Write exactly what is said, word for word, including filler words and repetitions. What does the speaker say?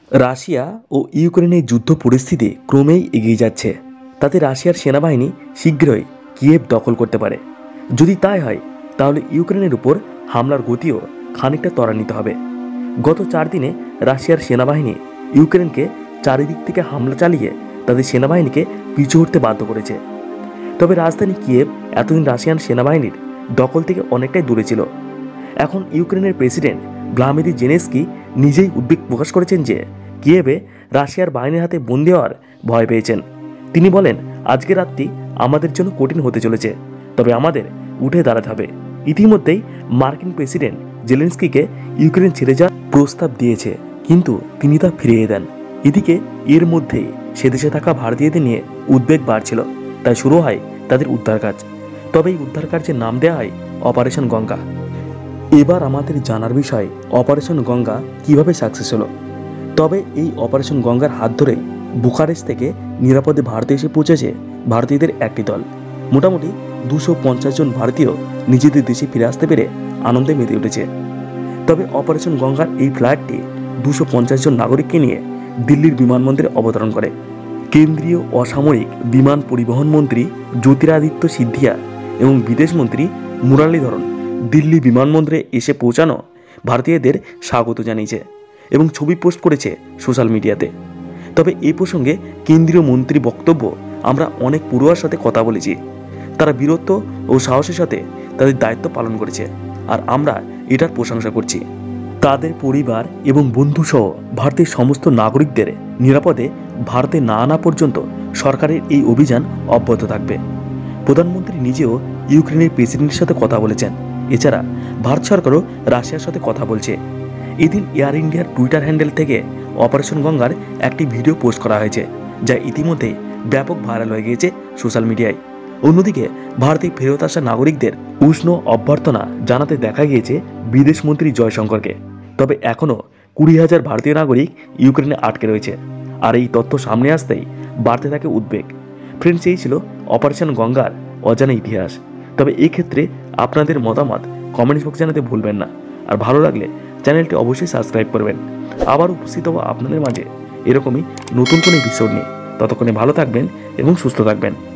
Russia ও ইউক্রেনের যুদ্ধ পরিস্থিতি ক্রমেই এগিয়ে যাচ্ছে। তাতে রাশিয়ার সেনাবাহিনী শীঘ্রই কিয়েভ দখল করতে পারে। যদি তাই হয় তাহলে ইউক্রেনের উপর হামলার গতিও খানিকটা ত্বরান্বিত হবে। গত চার দিনে রাশিয়ার সেনাবাহিনী ইউক্রেনকে চারিদিক থেকে হামলা চালিয়ে তাদের সেনাবাহিনীকে পিছু হটতে বাধ্য করেছে। তবে রাজধানী কিয়েভ এতদিন রাশিয়ান সেনাবাহিনীর দখল থেকে অনেকটাই দূরে ছিল। এখন ইউক্রেনের প্রেসিডেন্ট ভ্লাদিমির জেলেনস্কি নিজেই উদ্বেগ প্রকাশ করেছেন যে কিয়েভে রাশিয়ার বাহিনীর হাতে বন্দী হওয়ার ভয় পেয়েছেন। তিনি বলেন, আজকের রাতটি আমাদের জন্য কঠিন হতে চলেছে, তবে আমাদের উঠে দাঁড়াতে হবে। ইতিমধ্যেই মার্কিন প্রেসিডেন্ট জেলেনস্কিকে ইউক্রেন ছেড়ে যাওয়ার প্রস্তাব দিয়েছে, কিন্তু তিনি তা ফিরিয়ে দেন। এদিকে এর মধ্যেই সে দেশে থাকা ভারতীয়দের নিয়ে উদ্বেগ বাড়ছিল, তাই শুরু হয় তাদের উদ্ধার কাজ। তবে এই উদ্ধার কার্যের নাম দেওয়া হয় অপারেশন গঙ্গা। এবার আমাদের জানার বিষয় অপারেশন গঙ্গা কিভাবে সাকসেস হলো। তবে এই অপারেশন গঙ্গার হাত ধরেই বুখারেস্ট থেকে নিরাপদে ভারতে এসে পৌঁছেছে ভারতীয়দের একটি দল। মোটামুটি দুশো পঞ্চাশ জন ভারতীয় নিজেদের দেশে ফিরে আসতে পেরে আনন্দে মেতে উঠেছে। তবে অপারেশন গঙ্গার এই ফ্লাইটটি দুশো পঞ্চাশ জন নাগরিককে নিয়ে দিল্লির বিমানবন্দরে অবতরণ করে। কেন্দ্রীয় অসামরিক বিমান পরিবহন মন্ত্রী জ্যোতিরাদিত্য সিন্ধিয়া এবং বিদেশমন্ত্রী মুরলীধরন দিল্লি বিমানবন্দরে এসে পৌঁছানো ভারতীয়দের স্বাগত জানিয়েছে এবং ছবি পোস্ট করেছে সোশ্যাল মিডিয়াতে। তবে এই প্রসঙ্গে কেন্দ্রীয় মন্ত্রী বক্তব্য, আমরা অনেক পড়ুয়ার সাথে কথা বলেছি, তারা বীরত্ব ও সাহসের সাথে তাদের দায়িত্ব পালন করেছে, আর আমরা এটার প্রশংসা করছি। তাদের পরিবার এবং বন্ধুসহ ভারতের সমস্ত নাগরিকদের নিরাপদে ভারতে না আনা পর্যন্ত সরকারের এই অভিযান অব্যাহত থাকবে। প্রধানমন্ত্রী নিজেও ইউক্রেনের প্রেসিডেন্টের সাথে কথা বলেছেন। এছাড়া ভারত সরকারও রাশিয়ার সাথে কথা বলছে। এদিন এয়ার ইন্ডিয়ার টুইটার হ্যান্ডেল থেকে অপারেশন গঙ্গার একটি ভিডিও পোস্ট করা হয়েছে, যা ইতিমধ্যে ব্যাপক ভাইরাল হয়ে গিয়েছে সোশ্যাল মিডিয়ায়। অন্যদিকে ভারতে ফেরত আসা নাগরিকদের উষ্ণ অভ্যর্থনা জানাতে দেখা গিয়েছে বিদেশমন্ত্রী জয়শঙ্করকে। তবে এখনও কুড়ি হাজার ভারতীয় নাগরিক ইউক্রেনে আটকে রয়েছে, আর এই তথ্য সামনে আসতেই বাড়তে থাকে উদ্বেগ। ফ্রেন্ডস, এই ছিল অপারেশন গঙ্গার অজানা ইতিহাস। তবে এক্ষেত্রে আপনাদের মতামত কমেন্টস বক্সে জানাতে ভুলবেন না, আর ভালো লাগলে চ্যানেলটি অবশ্যই সাবস্ক্রাইব করবেন। আবার উপস্থিত হবো আপনাদের মাঝে এরকমই নতুন কোনো এপিসোড নিয়ে। ততক্ষণে ভালো থাকবেন এবং সুস্থ থাকবেন।